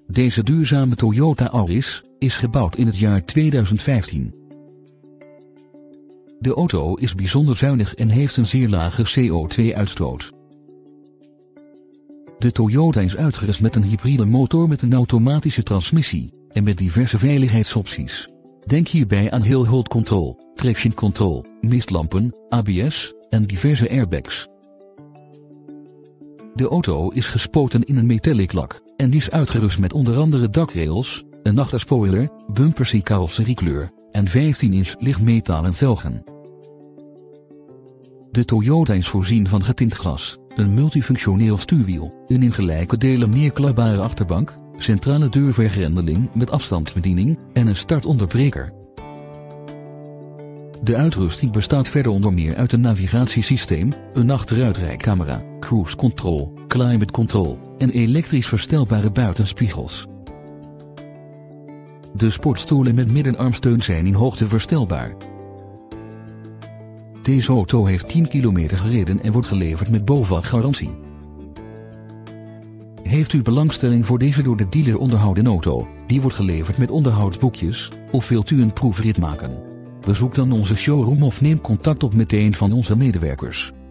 Deze duurzame Toyota Auris is gebouwd in het jaar 2015. De auto is bijzonder zuinig en heeft een zeer lage CO2-uitstoot. De Toyota is uitgerust met een hybride motor met een automatische transmissie en met diverse veiligheidsopties. Denk hierbij aan Hill Hold Control, Traction Control, mistlampen, ABS en diverse airbags. De auto is gespoten in een metallic lak en is uitgerust met onder andere dakrails, een achterspoiler, bumpers in carrosseriekleur en 15-inch lichtmetalen velgen. De Toyota is voorzien van getint glas, een multifunctioneel stuurwiel, een in gelijke delen neerklapbare achterbank, centrale deurvergrendeling met afstandsbediening en een startonderbreker. De uitrusting bestaat verder onder meer uit een navigatiesysteem, een achteruitrijcamera, cruise control, climate control en elektrisch verstelbare buitenspiegels. De sportstoelen met middenarmsteun zijn in hoogte verstelbaar. Deze auto heeft 10 kilometer gereden en wordt geleverd met BOVAG-garantie. Heeft u belangstelling voor deze door de dealer onderhouden auto, die wordt geleverd met onderhoudsboekjes, of wilt u een proefrit maken? Bezoek dan onze showroom of neem contact op met een van onze medewerkers.